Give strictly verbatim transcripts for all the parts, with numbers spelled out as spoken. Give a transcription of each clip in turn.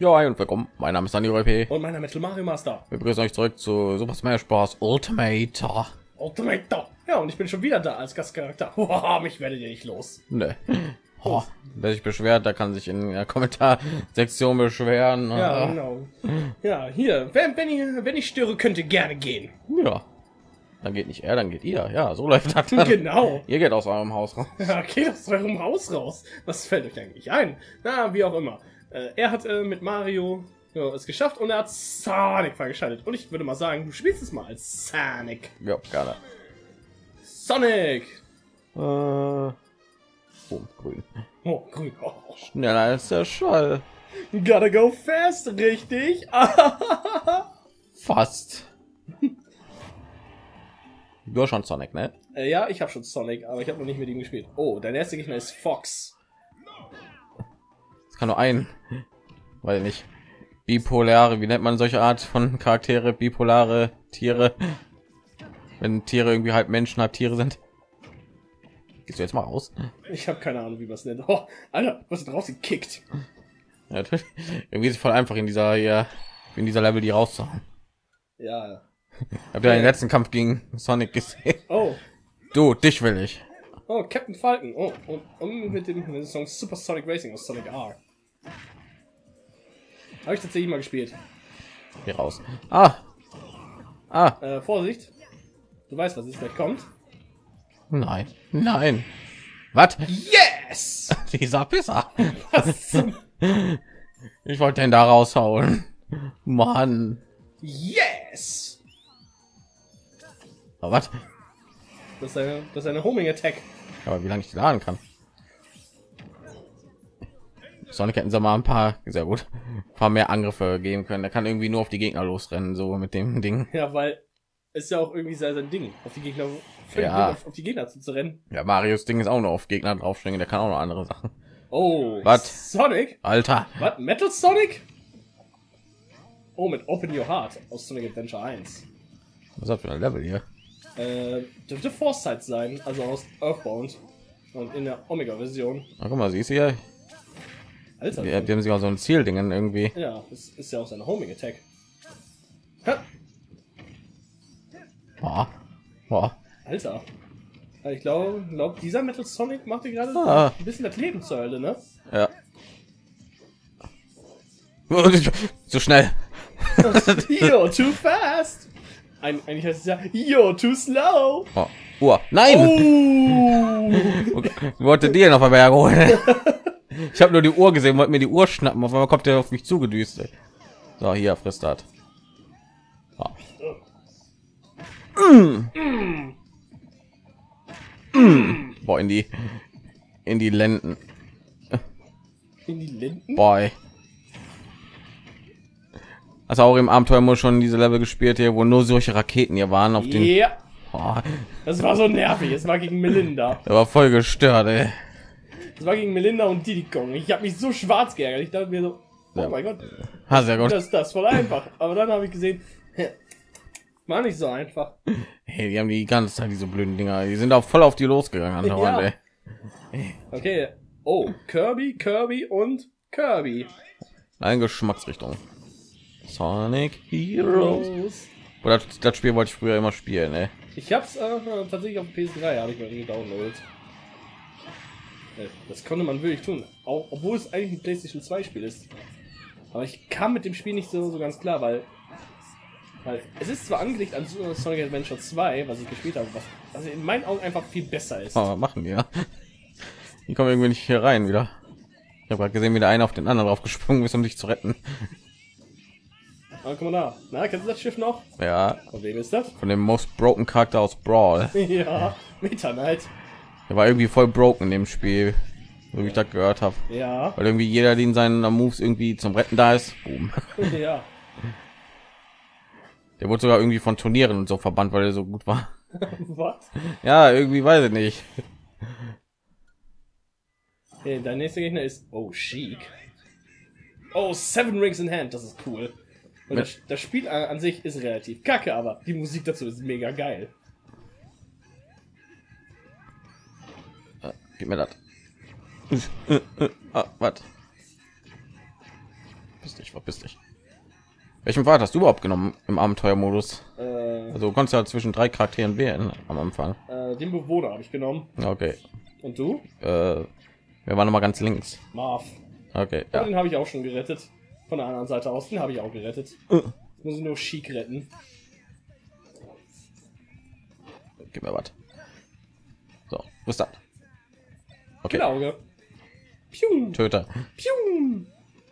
Ja, hi und willkommen. Mein Name ist Daniel R P. Und meiner Metal Mario Master. Wir begrüßen euch zurück zu Super Smash Bros. Ultimate. Ultimate. Ja, und ich bin schon wieder da als Gastcharakter. Wow, mich werdet ihr nicht los. Ne. Oh, wer sich beschwert, da kann sich in der Kommentarsektion beschweren. Ja, genau. Ja, hier, wenn, wenn, ich, wenn ich störe, könnt ihr gerne gehen. Ja. Dann geht nicht er, dann geht ihr. Ja, so läuft das. Genau. Ihr geht aus eurem Haus raus. Ja, geht aus eurem Haus raus. Was fällt euch eigentlich ein? Na, wie auch immer. Äh, er hat äh, mit Mario ja, es geschafft und er hat Sonic freigeschaltet. Und ich würde mal sagen, du spielst es mal als Sonic. Ja, gerne. Sonic! Äh, oh, grün. Oh, grün. Oh. Schneller als der Schall. Gotta go fast, richtig? Fast. Du hast schon Sonic, ne? Äh, ja, ich habe schon Sonic, aber ich habe noch nicht mit ihm gespielt. Oh, dein erster Gegner ist Fox. Es kann nur ein, weil nicht bipolare, wie nennt man solche Art von Charaktere, bipolare Tiere, wenn Tiere irgendwie halb Menschen, halb Tiere sind. Gehst du jetzt mal raus? Ich habe keine Ahnung, wie man es nennt. Oh, Alter, was ist rausgekickt? Ja, natürlich. Irgendwie ist es voll einfach in dieser hier, in dieser Level die rauszuhauen. Ja. Habt ihr den letzten Kampf gegen Sonic gesehen? Oh. Du, dich will ich. Oh, Captain Falcon. Oh, und, und mit dem, mit dem Song Super Sonic Racing aus Sonic R. Habe ich tatsächlich mal gespielt. Hier raus. Ah. Ah. Äh, Vorsicht. Du weißt, was jetzt gleich kommt. Nein. Nein. Was? Yes! Dieser Pisser. Was zum... Ich wollte den da raushauen. Mann. Yes! Aber was? Das ist eine, das ist eine Homing Attack. Aber wie lange ich die laden kann? Sonic hätten sie mal ein paar, sehr gut, ein paar mehr Angriffe geben können. Der kann irgendwie nur auf die Gegner losrennen, so mit dem Ding. Ja, weil ist ja auch irgendwie sein Ding, auf die Gegner, Ja. auf, auf die Gegner zu, zu rennen. Ja, Marios Ding ist auch nur auf Gegner draufspringen. Der kann auch noch andere Sachen. Oh, Was? Sonic? Alter. Was? Metal Sonic? Oh, mit Open Your Heart aus Sonic Adventure eins. Was ist das für ein Level hier? Äh, dürfte Foresight sein, also aus Earthbound. Und in der Omega-Version. Na, guck mal, siehst du hier? Alter. Die, die haben sich auch so ein Zieldingen irgendwie. Ja, das ist ja auch seine Homing Attack. Ha, Boah. Boah. Alter. Ich glaube, glaub, dieser Metal Sonic macht dir gerade Ah. ein bisschen das Leben zur Hölle, ne? Ja. So schnell. You're too fast. Ein, eigentlich heißt es ja, you're too slow. Oh. Uhr. Nein! Oh. Okay. Ich wollte dir noch Berg holen. Ich habe nur die Uhr gesehen, wollte mir die Uhr schnappen. Auf einmal kommt der auf mich zugedüst. Ey. So, hier frisst das. Oh. Mm. Mm. Boah, in die in die Lenden. In die Linden? Boy. Also auch im Abenteuer muss schon diese Level gespielt hier, wo nur solche Raketen hier waren auf den. Ja. Oh, Das war so nervig. Es war gegen Melinda. der war voll gestört, ey. Es war gegen Melinda und Diddy Kong. Ich habe mich so schwarz geärgert. Ich dachte mir so, oh Ja. mein Gott, Ha, sehr gut. das ist das voll einfach. Aber dann habe ich gesehen, war nicht so einfach. Hey, die haben die ganze Zeit diese blöden Dinger. Die sind auch voll auf die losgegangen. andauernd, Ja. ey. Okay. Oh, Kirby, Kirby und Kirby. Eine Geschmacksrichtung. Sonic Heroes. Los. Oder das, das Spiel wollte ich früher immer spielen, ne? Ich hab's äh, tatsächlich auf P S drei, habe ich mal gedownloadet. Äh, Das konnte man wirklich tun, auch obwohl es eigentlich ein PlayStation zwei Spiel ist. Aber ich kam mit dem Spiel nicht so, so ganz klar, weil, weil es ist zwar angelegt an Sonic Adventure zwei, was ich gespielt habe, was also in meinen Augen einfach viel besser ist. Oh, was machen die, ja? Die kommen irgendwie nicht hier rein wieder. Ich habe gerade gesehen, wie der eine auf den anderen drauf gesprungen ist, um sich zu retten. Aber guck mal da. Na, kennst du das Schiff noch? Ja, Von wem ist das? von dem Most Broken Charakter aus Brawl. Ja, Meta Knight. Der war irgendwie voll broken in dem Spiel, so wie ich das gehört habe. Ja, Weil irgendwie jeder, den seinen Moves irgendwie zum Retten da ist, boom. ja. Der wurde sogar irgendwie von Turnieren und so verbannt, weil er so gut war. Was? Ja, irgendwie weiß ich nicht. Okay, dein nächster Gegner ist oh Sheik. Oh, Seven Rings in Hand, das ist cool. Und das, das Spiel an, an sich ist relativ kacke, aber die Musik dazu ist mega geil. Äh, gib mir das. Ah, was? Bist dich dich, verpiss dich. Welchen Pfad hast du überhaupt genommen im Abenteuermodus? Äh, Also du konntest ja zwischen drei Charakteren wählen am Anfang. äh, den Bewohner habe ich genommen. Okay. Und du? Äh, wir waren noch mal ganz links. Marv. Okay. Ja. Ja. Den habe ich auch schon gerettet. Von der anderen Seite aus. Den habe ich auch gerettet. Uh. Jetzt muss ich nur Chic retten. Gib mir was. So, wo ist das? Okay. Genau, Auge. Pium. Töter. Pium.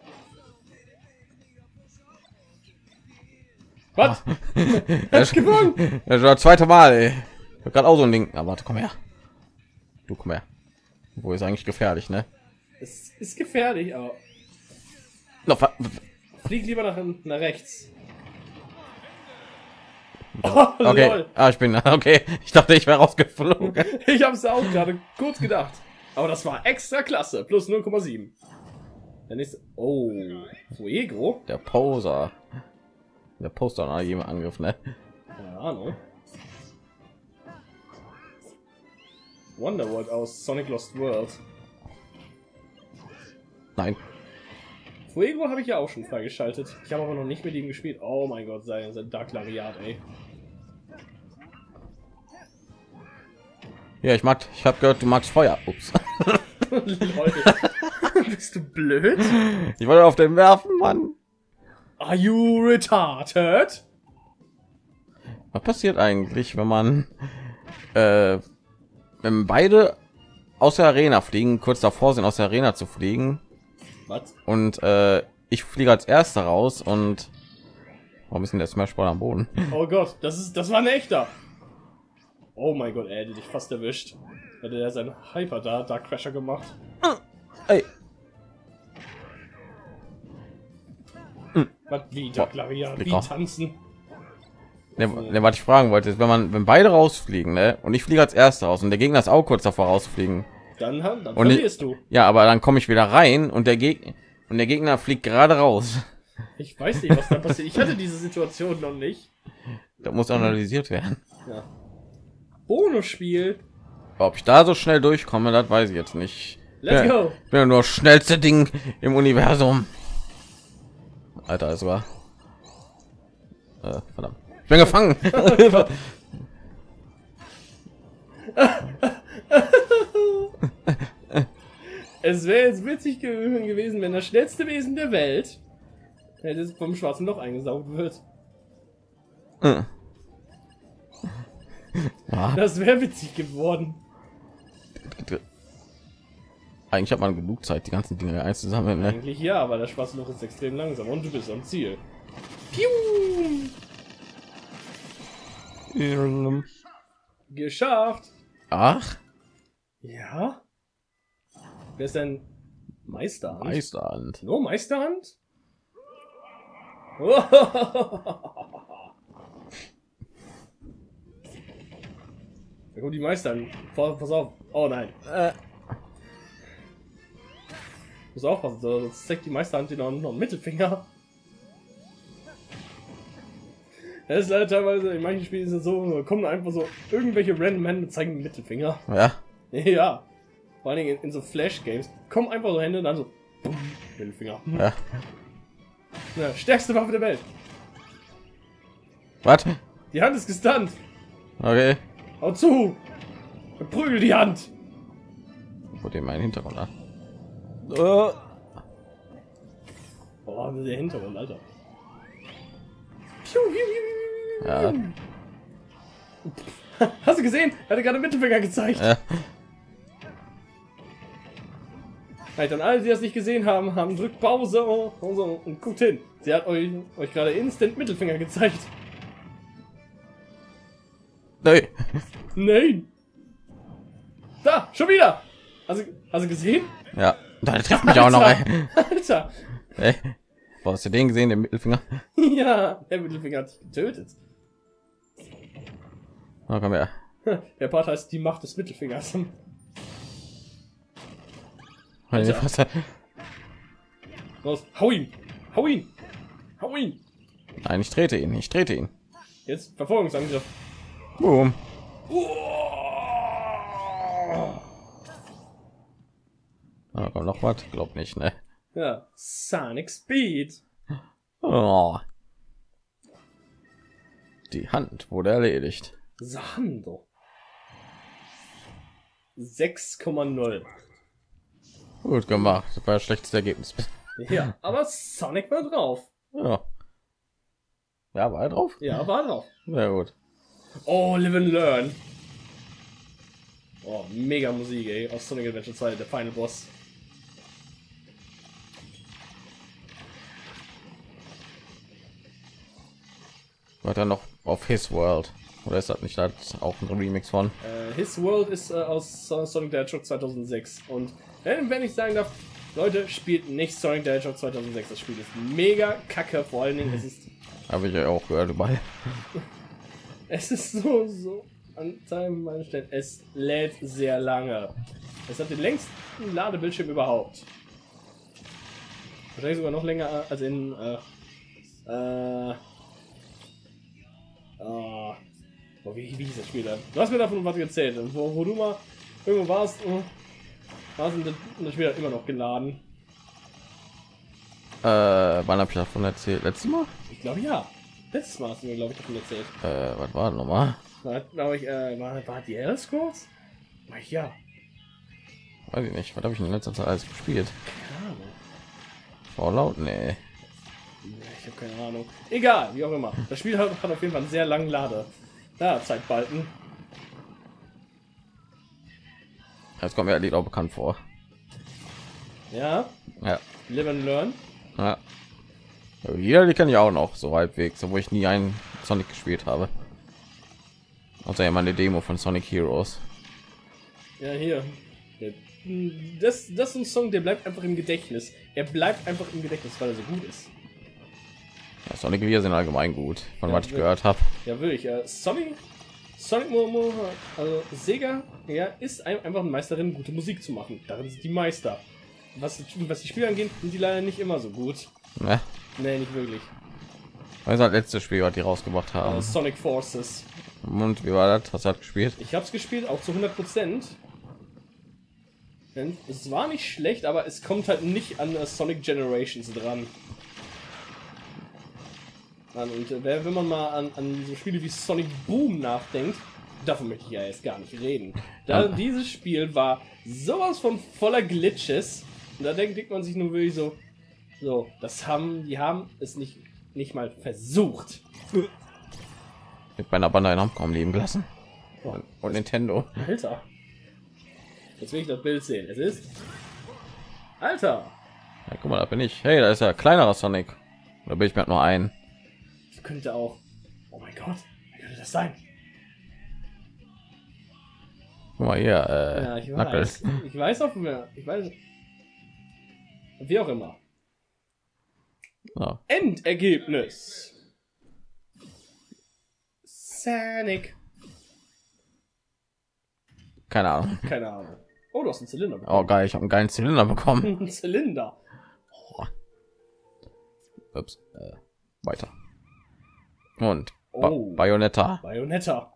Was? Er Hast gewonnen? Das war das zweite Mal, ey. Ich hab gerade auch so ein Ding. Aber warte, komm her. Du komm her. Wo ist eigentlich gefährlich, ne? Es ist gefährlich, aber Noch wa- flieg lieber nach, nach rechts. Oh, okay. lol. Ah, ich bin okay. Ich dachte, ich wäre rausgeflogen. Ich habe es auch gerade kurz gedacht. Aber das war extra klasse. Plus null Komma sieben. Der nächste. Oh. Fuego? Der Poser. Der Poster nach jedem Angriff, ne? Keine Ahnung. Wonderworld aus Sonic Lost World. Nein. Fuego habe ich ja auch schon freigeschaltet. Ich habe aber noch nicht mit ihm gespielt. Oh mein Gott, sein, sein Dark Lariat, ey. Ja, ich mag. Ich habe gehört, du magst Feuer. Ups. Leute, bist du blöd? Ich wollte auf den werfen, Mann. Are you retarded? Was passiert eigentlich, wenn man äh, wenn beide aus der Arena fliegen, kurz davor sind, aus der Arena zu fliegen? Was? Und äh, ich fliege als erster raus und warum ist denn der Smash Ball am Boden? Oh Gott, das ist, das war ein echter. Oh mein Gott, er hätte dich fast erwischt. Hätte er seinen Hyper da, Dark Crasher gemacht. Ey. Was, wie Dark Lariat, wie Lecker. tanzen? Ne, ne, was ich fragen wollte, ist, wenn man, wenn beide rausfliegen, ne, und ich fliege als erster raus und der Gegner ist auch kurz davor rauszufliegen. Dann, dann Und verlierst du. Ja, aber dann komme ich wieder rein und der Gegner und der Gegner fliegt gerade raus. Ich weiß nicht, was da passiert. Ich hatte diese Situation noch nicht. Da muss analysiert werden. Ja. Bonusspiel. Ob ich da so schnell durchkomme, das weiß ich jetzt nicht. Let's ja, go. Ich bin ja nur das schnellste Ding im Universum. Alter, es war. Äh, verdammt. Ich bin gefangen. Es wäre jetzt witzig ge- gewesen, wenn das schnellste Wesen der Welt hätte es vom schwarzen Loch eingesaugt wird. Äh. Ja, Das wäre witzig geworden. eigentlich hat man genug Zeit, die ganzen Dinge einzusammeln. Ne? Eigentlich ja, aber das schwarze Loch ist extrem langsam und du bist am Ziel. Piu! Geschafft! Ach, Ja? Wer ist denn Meisterhand? Meisterhand. Nur Meisterhand? Da kommt die Meisterhand. Pass auf. Oh nein. Äh. Muss aufpassen, sonst zeigt die Meisterhand dir noch, noch einen Mittelfinger. Das ist leider teilweise, in manchen Spielen ist es so, kommen einfach so irgendwelche random Hände und zeigen den Mittelfinger. Ja. Ja. Vor allen Dingen in, in so Flash-Games kommen einfach so Hände und dann so bumm, Mittelfinger. Ja. Ja, stärkste Waffe der Welt. Was? Die Hand ist gestunt. Okay. Hau zu. Prügel die Hand. Wo dem mein Hintergrund an? Äh. Oh, der Hintergrund, Alter. Piu, piu, piu, piu, Ja. piu. Hast du gesehen? Er hatte gerade Mittelfinger gezeigt. Äh. Halt, und alle, die das nicht gesehen haben, haben drückt Pause und, so, und guckt hin. Sie hat euch, euch gerade instant Mittelfinger gezeigt. Nee. Nein. Da, schon wieder. Hast du, hast du gesehen? Ja. Da trifft mich auch noch. Ey. Alter. Ey. Wo hast du den gesehen, den Mittelfinger? Ja, der Mittelfinger hat dich getötet. Na, komm her. Der Part heißt die Macht des Mittelfingers. Alter. Los, hau ihn! Hau ihn! Hau ihn! Nein, ich trete ihn. Ich trete ihn. Jetzt Verfolgungsangriff. Boom. Ah, kommt noch was? Glaub nicht, ne? Ja, Sonic Speed. Oh. Die Hand wurde erledigt. Sando. sechs Komma null. Gut gemacht. Das war ein schlechtes Ergebnis. Ja, aber Sonic war drauf. Ja. Ja, war er drauf? Ja, war drauf. Sehr gut. Oh, Live and Learn. Oh, mega Musik, ey. Aus Sonic Adventure zwei, der Final Boss. War dann noch auf His World? Oder ist das nicht das auch ein Remix von? Äh, His World ist äh, aus Sonic the Hedgehog zweitausendsechs. Und wenn, wenn ich sagen darf, Leute, spielt nicht Sonic the Hedgehog zweitausendsechs. Das Spiel ist mega kacke. Vor allen Dingen, es ist... Habe ich ja auch gehört dabei. Es ist so, so... An seinem Stellen. Es lädt sehr lange. Es hat den längsten Ladebildschirm überhaupt. Wahrscheinlich sogar noch länger als in... Äh, äh, oh, wie, wie hieß das Spiel dann? Du hast mir davon was erzählt. Wo, wo du mal irgendwo warst... Uh, warst und das Spiel hat immer noch geladen. Äh, wann habe ich davon erzählt? Letztes Mal? Ich glaube ja. Letztes Mal hast du mir, glaube ich, davon erzählt. Äh, was war das nochmal? War, glaube ich, äh, war, war die Elder Scrolls? Ach ja. Weiß ich nicht. Was habe ich in letzter Zeit alles gespielt? Keine Ahnung. Fallout? Nee. Ich habe keine Ahnung. Egal, wie auch immer. Das Spiel hat, hat auf jeden Fall einen sehr langen Lade. Da, Zeitbalken. Das kommt mir ehrlich auch bekannt vor. Ja. Ja. Live and Learn. Ja. Ja, die kann ich auch noch so halbwegs, obwohl ich nie einen Sonic gespielt habe. Außer ja meine Demo von Sonic Heroes. Ja, hier. Das, das ist ein Song, der bleibt einfach im Gedächtnis. Er bleibt einfach im Gedächtnis, weil er so gut ist. Ja, Sonic Lieder sind allgemein gut, von Ja, was ich gehört habe. Ja, will ich. Äh, Sonic, Sonic Momo, also Sega, ja, ist ein, einfach eine Meisterin, gute Musik zu machen. Darin sind die Meister. Was, was die Spiele angeht, sind die leider nicht immer so gut. Ne? Nee, nicht wirklich. Das ist das letzte Spiel, was die rausgebracht haben. Äh, Sonic Forces. Und wie war das? Hast du das gespielt? Ich habe es gespielt, auch zu hundert Prozent. Es war nicht schlecht, aber es kommt halt nicht an uh, Sonic Generations dran. Und äh, wenn man mal an, an so Spiele wie Sonic Boom nachdenkt, davon möchte ich ja jetzt gar nicht reden. Da, Ja. Dieses Spiel war sowas von voller Glitches. Und da denkt, denkt man sich nur wirklich so, so, das haben, die haben es nicht, nicht mal versucht. Mit meiner Bande einen kaum leben gelassen. Oh, Und, und Nintendo. Alter. Jetzt will ich das Bild sehen. Es ist... Alter! Ja, guck mal, da bin ich. Hey, da ist ja kleinerer Sonic. Da bin ich mir nur ein. Das könnte auch... Oh mein Gott, wer könnte das sein? Guck mal hier, äh, Ja, ich Knuckles. weiß. Ich weiß auch mehr. Ich weiß... Wie auch immer. Ja. Endergebnis. Sonic. Keine Ahnung. Keine Ahnung. Oh, du hast einen Zylinder Oh bekommen. geil, ich habe einen geilen Zylinder bekommen. Ein Zylinder. Ups, äh, weiter. Und ba Oh. Bayonetta. Bayonetta.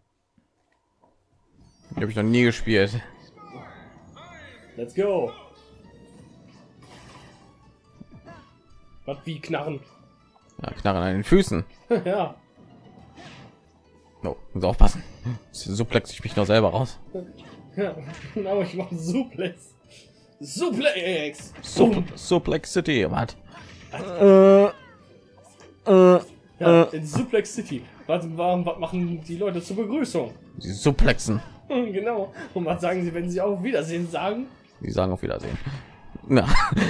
Die habe ich noch nie gespielt. Let's go. Was wie Knarren? Ja, Knarren an den Füßen. Ja. No, muss aufpassen. Suplex ich mich noch selber raus. Ja, genau, ich mache Suplex. Suplex! Sup Suplex City, was? Äh, äh, Ja, in Suplex City. Was, warum, was machen die Leute zur Begrüßung? die Suplexen. Genau. Und was sagen sie, wenn sie auf Wiedersehen sagen? Die sagen auf Wiedersehen. Na,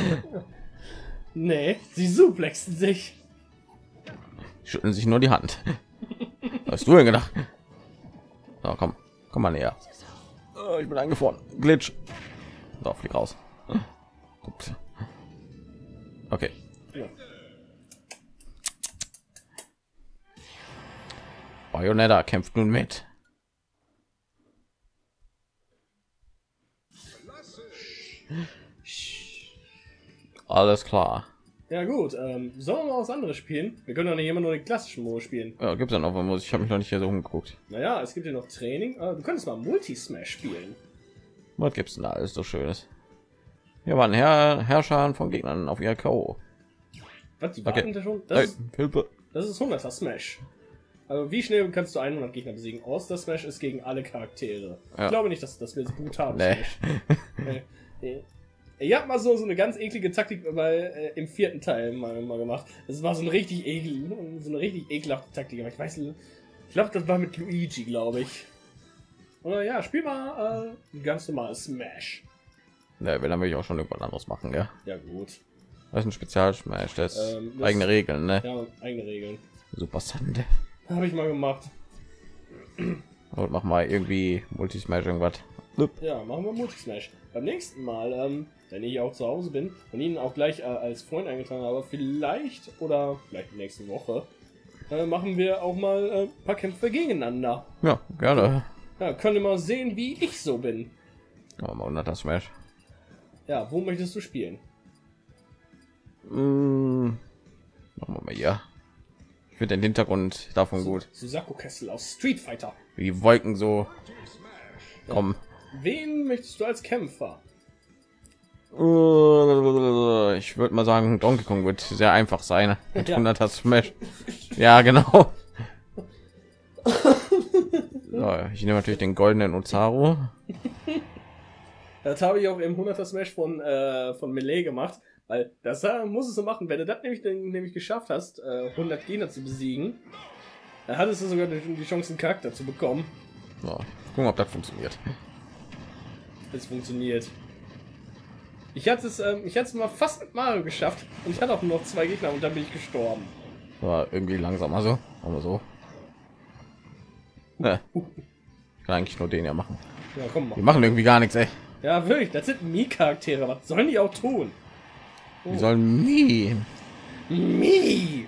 Nee, sie suplexen sich. schütteln sich nur die Hand. Was hast du denn gedacht? So, komm, komm mal näher. Oh, ich bin eingefroren. Glitch. So, flieg raus. Ups. Okay. Ja. Bayonetta kämpft nun mit. Alles klar. Ja gut, ähm, sollen wir mal was anderes spielen? Wir können doch nicht immer nur den klassischen Modus spielen. Ja, gibt's ja noch was? Ich habe mich noch nicht hier so umgeguckt. Naja, es gibt ja noch Training. Äh, du könntest mal Multi-Smash spielen. Was gibt's denn da alles so Schönes? Hier waren Herr Herrscher von Gegnern auf ihr K O. Was, die Okay. warten da schon? Hey, Das, ist, Hilfe. das ist hunderter Smash. Also wie schnell kannst du hundert Gegner besiegen? Oster Smash ist gegen alle Charaktere. Ja. Ich glaube nicht, dass das wird brutal Nee. Smash. Nee. Nee. Ich habe mal so, so eine ganz eklige Taktik bei, äh, im vierten Teil mal, mal gemacht. Das war so ein richtig ekel, so eine richtig ekelhafte Taktik. Aber ich weiß nicht, ich glaube, das war mit Luigi, glaube ich. Oder ja, spiel mal äh, ganz normal Smash. Ne, wenn dann will ich auch schon irgendwas anderes machen, ja. Ja gut. Das ist ein Spezialsmash, das ist Ähm, das- eigene Regeln, ne? Ja, eigene Regeln. Super Sande. Habe ich mal gemacht. Und mach mal irgendwie Multismash irgendwas. Ja, machen wir Multismash. Beim nächsten Mal, ähm, wenn ich auch zu Hause bin und ihn auch gleich äh, als Freund eingetragen habe, vielleicht oder vielleicht nächste Woche, äh, machen wir auch mal äh, ein paar Kämpfe gegeneinander. Ja, gerne. Ja, könnt ihr mal sehen, wie ich so bin. Aber mal hunderter Smash. Ja, wo möchtest du spielen? Mm, machen wir mal hier. Ich finde den Hintergrund davon gut. Susaku Kessel aus Street Fighter. Wie die Wolken so kommen. Wen möchtest du als Kämpfer? Uh, Ich würde mal sagen, Donkey Kong wird sehr einfach sein. Mit Ja. hunderter Smash. Ja, genau. So, ich nehme natürlich den goldenen Ozaru. Das habe ich auch im hunderter Smash von, äh, von Melee gemacht. Weil das äh, muss es so machen, wenn du das nämlich, nämlich geschafft hast, äh, hundert Gegner zu besiegen, dann hattest du sogar die, die Chance, einen Charakter zu bekommen. So, gucken, ob das funktioniert. Es funktioniert. Ich hatte es, ähm, ich hatte es mal fast mit Mario geschafft und ich hatte auch nur noch zwei Gegner und dann bin ich gestorben. Aber irgendwie langsamer so. Aber so. Ne. Ich kann eigentlich nur den ja machen. Ja, komm Die mal. machen irgendwie gar nichts, ey. Ja, wirklich, das sind Mii-Charaktere. Was sollen die auch tun? Die sollen nie. Mii!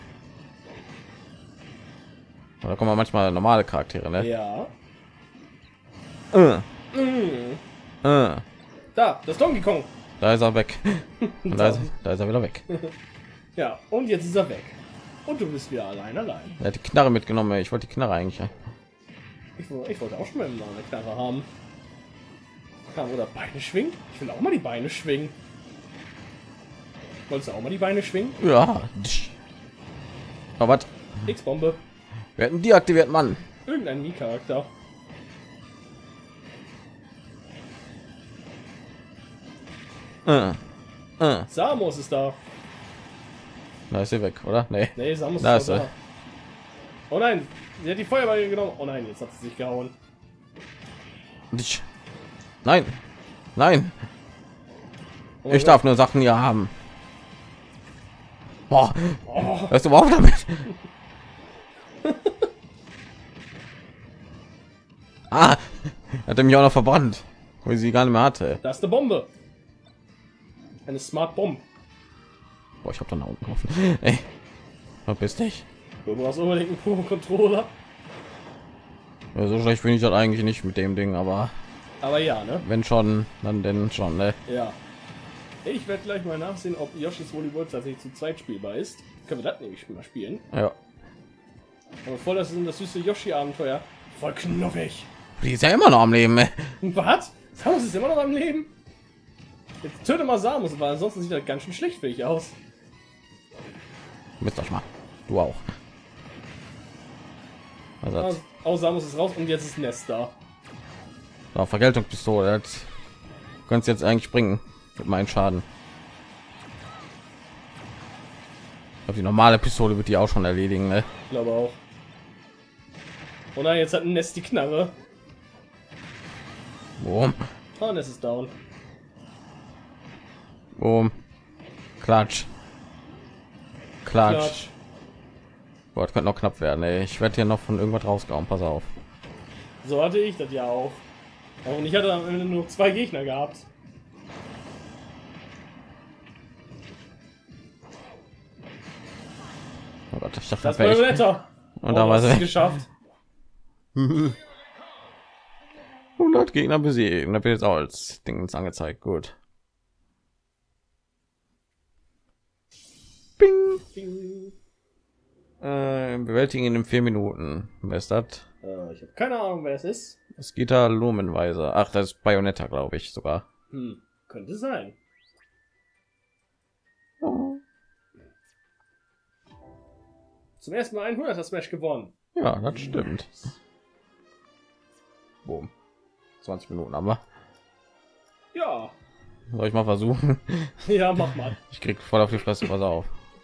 Da kommen manchmal normale Charaktere, ne? Ja. Äh, Mhm. äh. Da, das Donkey Kong. Da ist er weg. Und da ist, da ist er wieder weg. Ja, und jetzt ist er weg. Und du bist wieder allein, allein. Er hat die Knarre mitgenommen, ey. Ich wollte die Knarre eigentlich. Ja. Ich, wo- ich wollte auch schon mal eine Knarre haben. Ja, oder Beine schwingen? Ich will auch mal die Beine schwingen. Wolltest du auch mal die Beine schwingen? Ja. Aber was? X-Bombe. Wir hätten die aktiviert, Mann. Irgendein Mii-Charakter. Äh. Äh. Samus ist da. Da ist sie weg, oder? Nee. Nee, Samus Da ist ist da. er. Oh nein, sie hat die Feuerball genommen. Oh nein, jetzt hat sie sich gehauen. Ich- Nein. Nein. Oh mein Ich Gott. darf nur Sachen hier haben. Boah. Oh, Hörst du überhaupt damit? Ah. Hat er mich auch noch verbrannt. Wo ich sie gar nicht mehr hatte. da ist eine Bombe. Eine Smart Bomb. Boah, ich hab da nach unten geworfen. Ey. Verpiss dich. Du brauchst unbedingt einen Pro-Controller. Ja, so schlecht finde ich das eigentlich nicht mit dem Ding, aber Aber ja, ne? wenn schon, dann denn schon, ne? Ja. Ich werde gleich mal nachsehen, ob Yoshi's Woolly World tatsächlich zu zweit spielbar ist. Können wir das nämlich mal spielen. Ja. Aber voll das ist das süße Yoshi-Abenteuer. Voll knuffig. Die ist ja immer noch am Leben, ey. Was? Samus ist immer noch am Leben? Jetzt töte mal Samus, weil ansonsten sieht das ganz schön schlecht für dich aus. Mist euch mal. Du auch. Also, Also, oh, Samus ist raus und jetzt ist Nest da. so, Vergeltungspistole. Das kannst jetzt eigentlich bringen mit meinen Schaden. Ich glaube, die normale Pistole wird die auch schon erledigen, ne? Ich glaube auch. Oh nein, jetzt hat Nest die Knarre. Boom, Oh, Nest ist down. boom, Klatsch, Klatsch. Klatsch. Boah, das könnte noch knapp werden, ey. Ich werde hier noch von irgendwas rausgehauen. Pass auf. So hatte ich das ja auch. Und ich hatte am Ende nur zwei Gegner gehabt. Oh Gott, ich dachte, Das das wäre war ich. Wetter. Und da war hast es sie. geschafft. hundert Gegner besiegen. Da wird jetzt auch als Ding angezeigt. Gut. Bing. Ding. Äh, bewältigen in vier Minuten. Wer ist das? Äh, ich habe keine Ahnung, wer es ist. Das geht da Lumenweise. Ach, das ist Bayonetta, glaube ich sogar. Hm, könnte sein. Zum ersten Mal ein hunderter Smash gewonnen. Ja, das stimmt. Boom. zwanzig Minuten haben wir. Ja. Soll ich mal versuchen? Ja, mach mal. Ich krieg voll auf die Fresse, pass auf.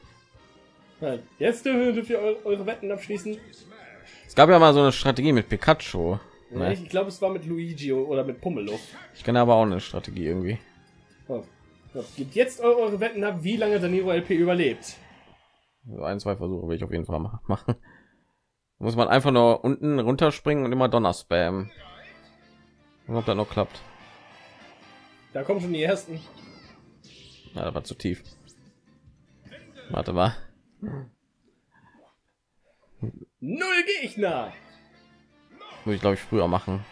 Jetzt dürft ihr eure Wetten abschließen. Es gab ja mal so eine Strategie mit Pikachu. Ja, Ne? ich glaube, es war mit Luigi oder mit Pummeluff. Ich kenne aber auch eine Strategie irgendwie. Oh. So, gebt jetzt eure Wetten ab, wie lange Danilo L P überlebt. So ein, zwei Versuche will ich auf jeden Fall ma- machen. Muss man einfach nur unten runterspringen und immer Donner spammen. Und ob das noch klappt. Da kommen schon die ersten. Ja, das war zu tief. Warte mal. Null Gegner. Muss ich glaube ich früher machen.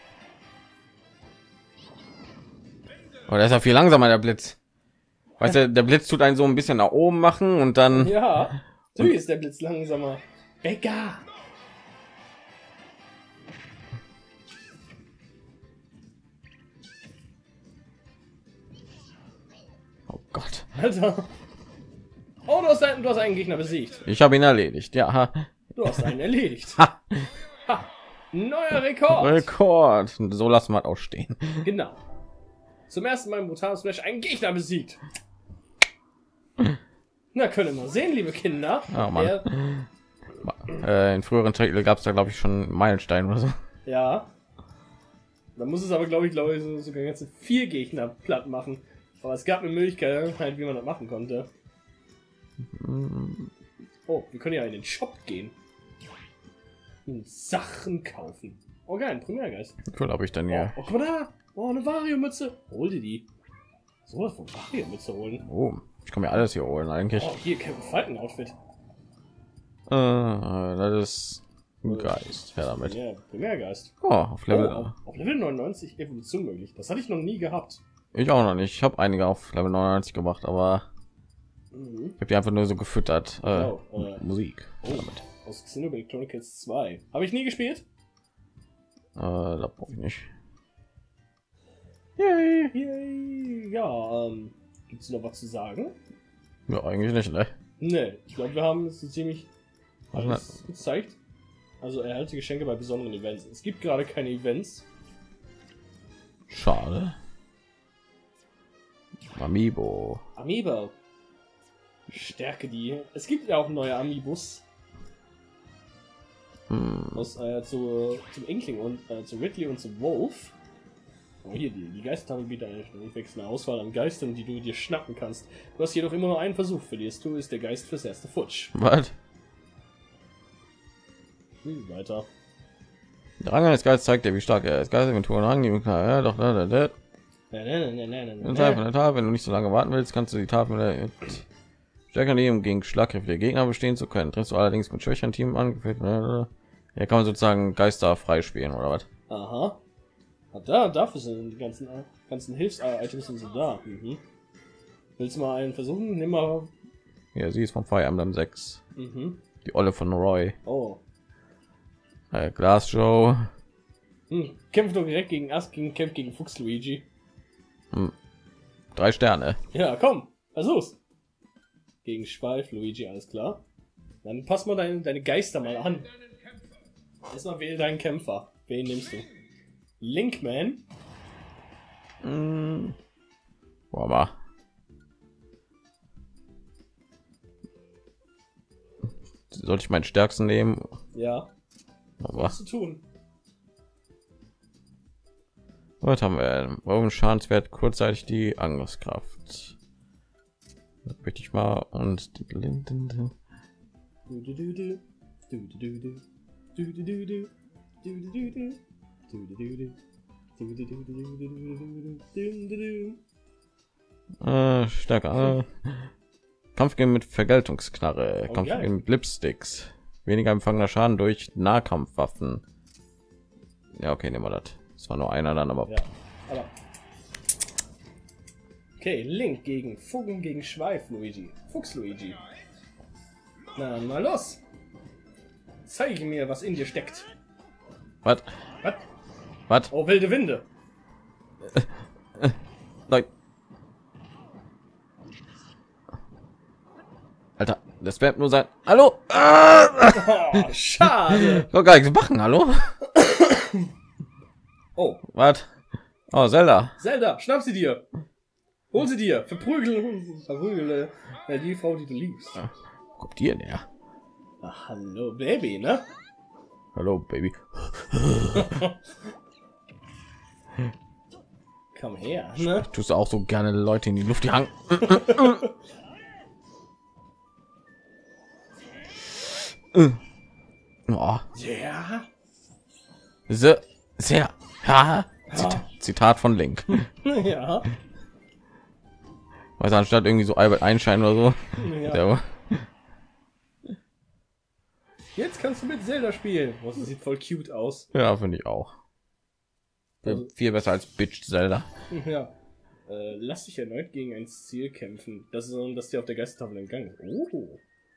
Aber der ist ja viel langsamer, der Blitz. Weißt du, der Blitz tut einen so ein bisschen nach oben machen und dann. Ja, so ist der Blitz langsamer. Becker. Oh Gott. Alter. Oh, du hast einen, du hast einen Gegner besiegt. Ich habe ihn erledigt. Ja. Ha. Du hast einen erledigt. Ha. Ha. Neuer Rekord. Rekord. So lassen wir es auch stehen. Genau. Zum ersten Mal im brutalen Smash einen Gegner besiegt. Na, können wir sehen, liebe Kinder. Oh Mann. Der, Äh, in früheren Titel gab es da glaube ich schon Meilenstein oder so. ja. Da muss es aber, glaube ich, glaube ich, so, sogar ganze vier Gegner platt machen. Aber es gab eine Möglichkeit, halt, wie man das machen konnte. Oh, wir können ja in den Shop gehen. Und Sachen kaufen. Oh geil, ein Primärgeist. Cool, habe ich dann Oh, ja. oh, guck mal da. Oh, eine Vario-Mütze. Hol dir die. So was von Vario-Mütze holen. Oh, ich kann mir alles hier holen eigentlich. Oh, hier, Kevin Falken-Outfit. Äh, das ist ein Geist. Ja, damit. Ja, Primärgeist. Oh, auf Level. Oh, auf, auf Level neunundneunzig Evolution möglich. Das hatte ich noch nie gehabt. Ich auch noch nicht. Ich habe einige auf Level neunundneunzig gemacht, aber Mhm. ich habe die einfach nur so gefüttert. Äh, Oh, äh. Musik. Oh, aus Xenoblade Chronicles zwei. Habe ich nie gespielt. Äh, da brauche ich nicht. Yay, yay. Ja, ähm, gibt's noch was zu sagen? Ja, eigentlich nicht, ne? Ne, ich glaube, wir haben es so ziemlich Was alles gezeigt. Also erhalte Geschenke bei besonderen Events. Es gibt gerade keine Events. Schade. Amiibo. Amiibo. Stärke die. Es gibt ja auch neue Amiibos. Hm. Aus, äh, zu, zum Inkling und äh, zu Ridley und zum Wolf. Oh, hier, die, die Geistertafel bietet eine durchwechselnde Auswahl an Geistern, die du dir schnappen kannst. Du hast jedoch immer nur einen Versuch. Verlierst du, ist der Geist fürs erste futsch. Was? Hm, weiter. Der Rang eines Geistes zeigt dir, wie stark er ist. Geisteventuren Rang, die ja, doch, da, da, da. Na, na, na, na, na, na, In Teil von der Tafel, wenn du nicht so lange warten willst, kannst du die Tafel mit der stärker nehmen, um gegen schlagkräftige Gegner bestehen zu können. Triffst du allerdings mit schwächeren Team angeführt. Ja, kann man sozusagen Geister freispielen oder was? Aha. Ah, da, dafür sind die ganzen, äh, ganzen Hilfs-Items sind so da. Mhm. Willst du mal einen versuchen? Nimm mal. Ja, sie ist vom Fire Emblem sechs. Mhm. Die Olle von Roy. Oh. Äh, Glass Show. Hm. Kämpft doch direkt gegen Ast, gegen Kämpft gegen Fuchs Luigi. Hm. Drei Sterne. Ja, komm, versuch's. Gegen Schweif Luigi, alles klar. Dann pass mal deine, deine Geister mal an. Erstmal wähle deinen Kämpfer. Wen nimmst du? Linkman? Hm. Boah, mal. Sollte ich meinen stärksten nehmen? Ja. Aber Was zu tun? was haben wir? Warum Schadenswert kurzzeitig die Angriffskraft? Das möchte ich mal und Du, du, du, du. Du, du, du, du. Du, du, du, du. Du, du, du, du. Du, du, du, du. Du, du, du, du, du, du, du, du, du. äh, stärker. Äh, Kampfgame mit Vergeltungsknarre, Oh, Kampfgame geil. mit Lipsticks, weniger empfangener Schaden durch Nahkampfwaffen. Ja, okay, nehmen wir das. Das war nur einer dann, aber Ja, aber. Okay, Link gegen Fuggen gegen Schweif Luigi. Fuchs Luigi. Na, mal los. Zeige mir, was in dir steckt. was? Was? Was? Oh, wilde Winde. Nein. Alter. Das wird nur sein. Hallo. Ah! Oh, schade. Doch gar nichts machen. Hallo. Oh, Was? Oh, Zelda. Zelda, schnapp sie dir. Hol sie dir. Verprügel, verprügel äh, die Frau, die du liebst. Ja. Wo kommt die denn her? Ach, hallo, Baby, ne? Hallo, Baby. Komm her, ne? Tust du auch so gerne Leute in die Luft jagen? Oh. Ja. Sehr, sehr. Ja. Zita Zitat von Link. Ja. Weiß anstatt irgendwie so Albert Einstein oder so. Ja. Der, Jetzt kannst du mit Zelda spielen. Das sieht voll cute aus. ja, finde ich auch. Also- Viel besser als Bitch Zelda. Ja. Äh, lass dich erneut gegen ein Ziel kämpfen. Das ist, um, das dir auf der Geistertafel entgangen ist. Oh.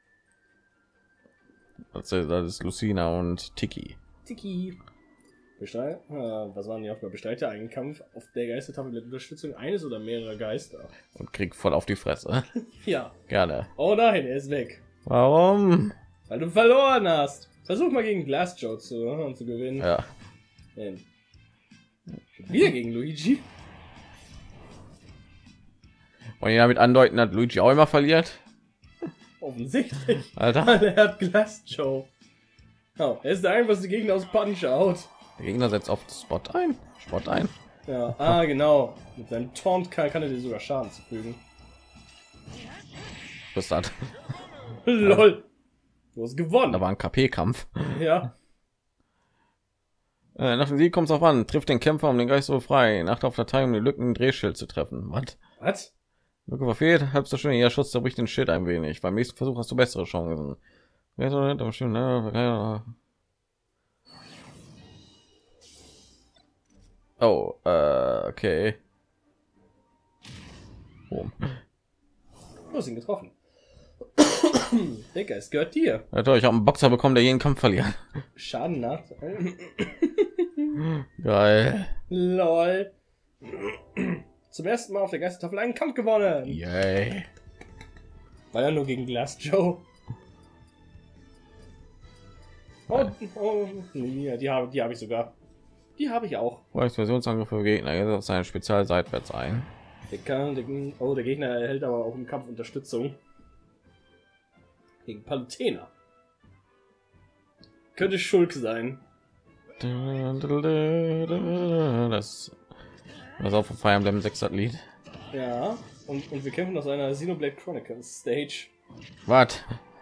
Das ist, das ist Lucina und Tiki. Tiki. Bestreit, äh, was waren die Aufgaben? Bestreite einen Kampf auf der Geistertafel mit Unterstützung eines oder mehrerer Geister. Und krieg voll auf die Fresse. Ja. Gerne. Oh nein, er ist weg. Warum? Weil du verloren hast. Versuch mal gegen Glass Joe zu, äh, zu gewinnen. Ja. Ähm, Wieder gegen Luigi. Und ihr damit andeuten, dass Luigi auch immer verliert. Offensichtlich. Alter. Weil er hat Glass Joe. Oh, er ist der einfachste Gegner aus Punch Out. Der Gegner setzt auf Spot ein. Spot ein. Ja, ah genau. Mit seinem Taunt kann, kann er dir sogar Schaden zufügen. Was ist das? Lol. Du hast gewonnen. Da war ein K P-Kampf. Ja. Äh, nach dem Sieg kommt es auf an. Trifft den Kämpfer, um den Geist so frei. Nacht auf Datei, um die Lücken im Drehschild zu treffen. Was? Was? Lücke verfehlt, halbst du schon, ihr Schutz zerbricht den Schild ein wenig. Beim nächsten Versuch hast du bessere Chancen. Oh, äh, okay. Oh. Du hast ihn getroffen. Der Geist gehört dir. Ja, toll, ich habe einen Boxer bekommen, der jeden Kampf verliert. Schaden nach. Geil. Lol. Zum ersten Mal auf der Geistertafel einen Kampf gewonnen. Yay. War ja nur gegen Glass Joe. Oh, oh ja, die habe die habe ich sogar. Die habe ich auch. Explosionsangriff für Gegner. Jetzt auf seine Spezial seitwärts ein. Der kann, der, oh, der Gegner erhält aber auch im Kampf Unterstützung. Gegen Palutena. Könnte Schulk sein. Das was auch von Fire Emblem sechs Lied. Ja, und, und wir kämpfen aus einer Xenoblade Chronicles Stage. Was?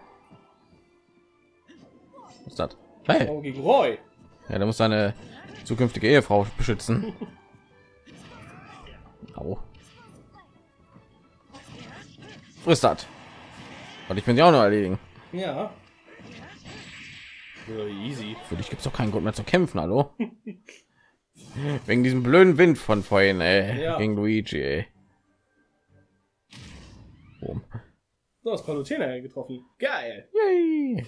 Was ist das? Hey. Oh, gegen Roy. Ja, der muss seine zukünftige Ehefrau beschützen. Au. Frisst das. Und ich bin sie auch noch erledigen. Ja. So easy. Für dich gibt es doch keinen Grund mehr zu kämpfen, hallo? Wegen diesem blöden Wind von vorhin, ey. Ja. Gegen Luigi, ey. Boom. So, hast Palutena getroffen. Geil. Yay.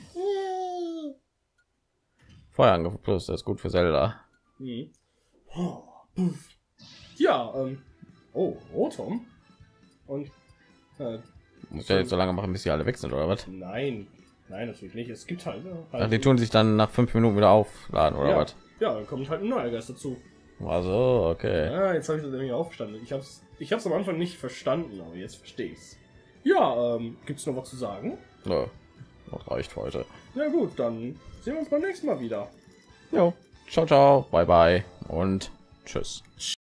Feuerangriff plus, das ist gut für Zelda. Mhm. Oh, ja, ähm. Oh, Rotom. Und. Äh, Muss ja jetzt so lange machen, bis sie alle weg sind, oder was? nein. Nein, natürlich nicht. Es gibt halt. halt Ach, die tun sich dann nach fünf Minuten wieder aufladen, oder ja, was? ja, dann kommt halt ein neuer Geist dazu. Also, okay. Ja, jetzt habe ich das nämlich aufgestanden. Ich hab's, ich hab's am Anfang nicht verstanden, aber jetzt verstehe ich's. Ja, ähm, gibt's noch was zu sagen? Ja, das reicht für heute. Na gut, dann sehen wir uns beim nächsten Mal wieder. Jo. Ciao, ciao. Bye, bye. Und tschüss.